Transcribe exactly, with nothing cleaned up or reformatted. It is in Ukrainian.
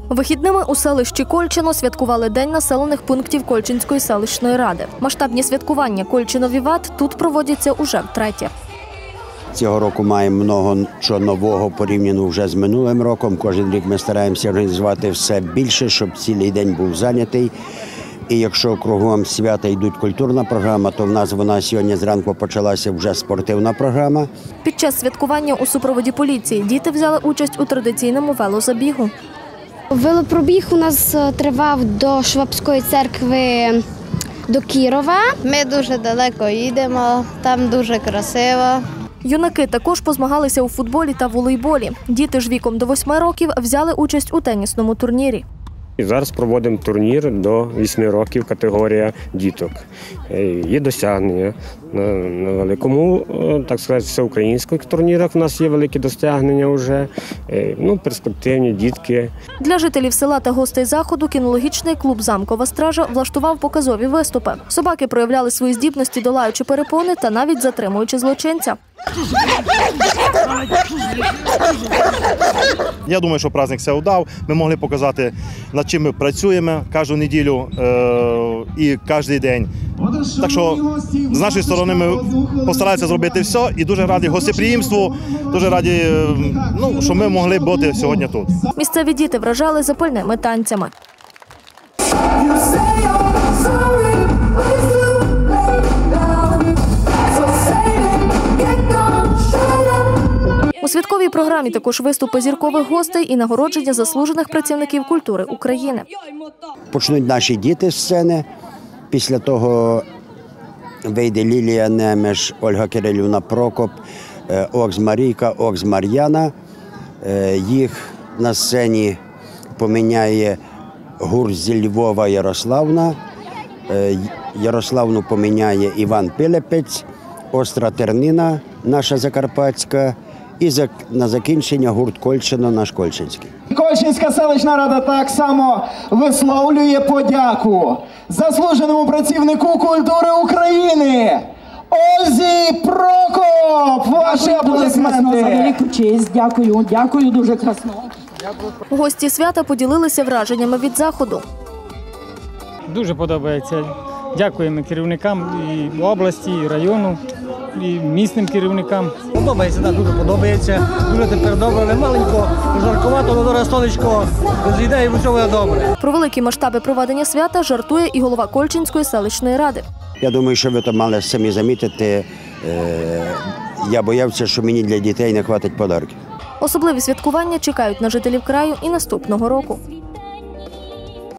Вихідними у селищі Кольчино святкували День населених пунктів Кольчинської селищної ради. Масштабні святкування Кольчино-Віват тут проводяться уже втретє. Цього року маємо много чого нового порівняно вже з минулим роком. Кожен рік ми стараємося організувати все більше, щоб цілий день був зайнятий. І якщо кругом свята йдуть культурна програма, то в нас вона сьогодні зранку почалася вже спортивна програма. Під час святкування у супроводі поліції діти взяли участь у традиційному велозабігу. Велопробіг у нас тривав до Швабської церкви до Кірова. Ми дуже далеко їдемо, там дуже красиво. Юнаки також позмагалися у футболі та волейболі. Діти ж віком до восьми років взяли участь у тенісному турнірі. І зараз проводимо турнір до вісьми років, категорія діток. Є досягнення на, на великому, так сказати, всеукраїнських турнірах. У нас є великі досягнення вже, ну, перспективні дітки. Для жителів села та гостей заходу кінологічний клуб «Замкова стража» влаштував показові виступи. Собаки проявляли свої здібності, долаючи перепони та навіть затримуючи злочинця. Я думаю, що праздник все удав. Ми могли показати, над чим ми працюємо кожну неділю і кожен день. Так що з нашої сторони ми постаралися зробити все і дуже раді гостеприємству, дуже раді, ну, що ми могли бути сьогодні тут. Місцеві діти вражали запальними танцями. У святковій програмі також виступи зіркових гостей і нагородження заслужених працівників культури України. Почнуть наші діти з сцени. Після того вийде Лілія Немеш, Ольга Кирилівна Прокоп, Окс Марійка, Окс Мар'яна. Їх на сцені поміняє гурт зі Львова Ярославна. Ярославну поміняє Іван Пилипець, Остра Тернина, наша закарпатська. І на закінчення гурт Кольчино, наш Кольчинський. Кольчинська селищна рада так само висловлює подяку заслуженому працівнику культури України Ользі Прокоп. Ваші аплодисменти. За велику честь. Дякую, дякую, дуже красно. Гості свята поділилися враженнями від заходу. Дуже подобається. Дякуємо керівникам і області, і району, і місним керівникам. Подобається, так, дуже подобається. Дуже тепер добре, але маленько, жаркувато, але зараз сонечко розійде і все буде добре. Про великі масштаби проведення свята жартує і голова Кольчинської селищної ради. Я думаю, що ви то мали самі замітити. Я боявся, що мені для дітей не хватить подарунків. Особливі святкування чекають на жителів краю і наступного року.